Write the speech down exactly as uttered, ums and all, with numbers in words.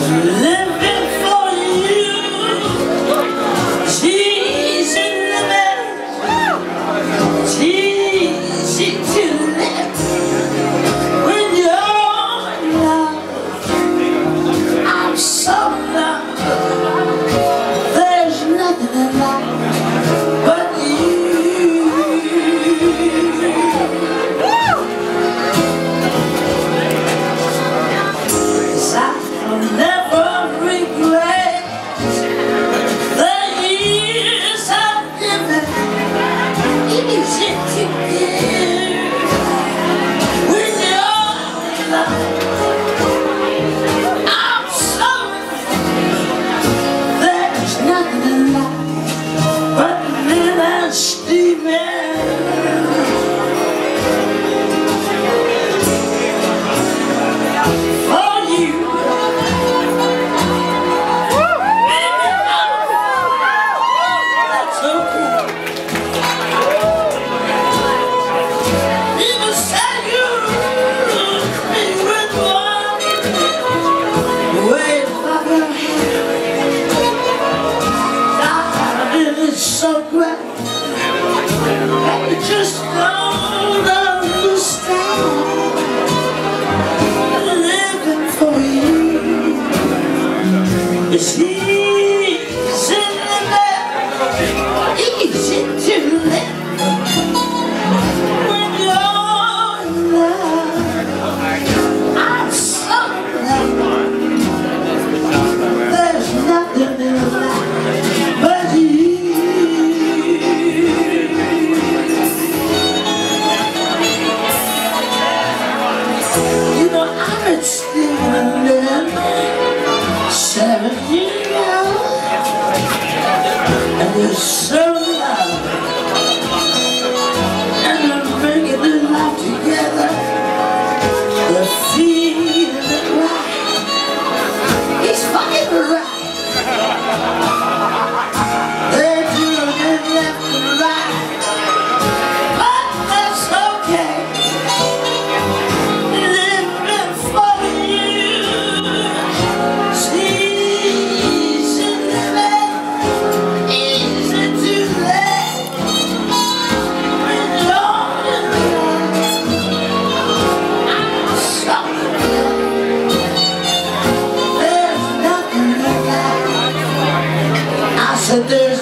living for you. It's easy living, it's easy to live when you're in love. I'm so loved, there's nothing in life but you. So great, and you just don't understand. Living for you, it's easy to live, easy to live when you're in love. I'm so glad there's nothing in life but you. Seven years and you're so loud, and we're bringing this life together. We're feeling it right. He's fucking right. They're doing it left and right, but that's okay. Living for you. There's